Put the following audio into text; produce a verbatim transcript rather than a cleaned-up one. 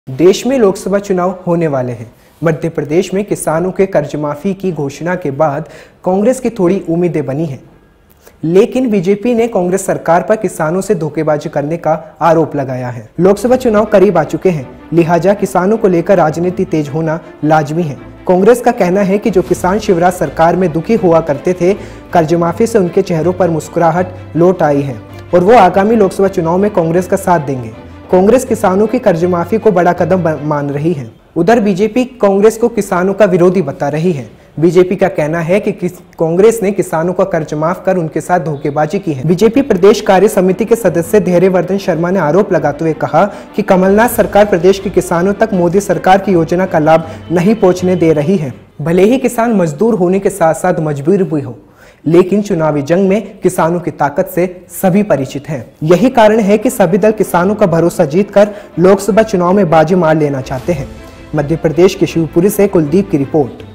देश में लोकसभा चुनाव होने वाले हैं। मध्य प्रदेश में किसानों के कर्ज माफी की घोषणा के बाद कांग्रेस की थोड़ी उम्मीदें बनी हैं, लेकिन बीजेपी ने कांग्रेस सरकार पर किसानों से धोखेबाजी करने का आरोप लगाया है। लोकसभा चुनाव करीब आ चुके हैं, लिहाजा किसानों को लेकर राजनीति तेज होना लाजमी है। कांग्रेस का कहना है कि जो किसान शिवराज सरकार में दुखी हुआ करते थे, कर्ज माफी से उनके चेहरों पर मुस्कुराहट लौट आई है और वो आगामी लोकसभा चुनाव में कांग्रेस का साथ देंगे। कांग्रेस किसानों की कर्ज माफी को बड़ा कदम मान रही है। उधर बीजेपी कांग्रेस को किसानों का विरोधी बता रही है। बीजेपी का कहना है कि कांग्रेस ने किसानों का कर्ज माफ कर उनके साथ धोखेबाजी की है। बीजेपी प्रदेश कार्य समिति के सदस्य धैर्यवर्धन शर्मा ने आरोप लगाते हुए कहा कि कमलनाथ सरकार प्रदेश के किसानों तक मोदी सरकार की योजना का लाभ नहीं पहुंचने दे रही है। भले ही किसान मजदूर होने के साथ साथ मजबूर भी हो, लेकिन चुनावी जंग में किसानों की ताकत से सभी परिचित हैं। यही कारण है कि सभी दल किसानों का भरोसा जीतकर लोकसभा चुनाव में बाजी मार लेना चाहते हैं। मध्य प्रदेश के शिवपुरी से कुलदीप की रिपोर्ट।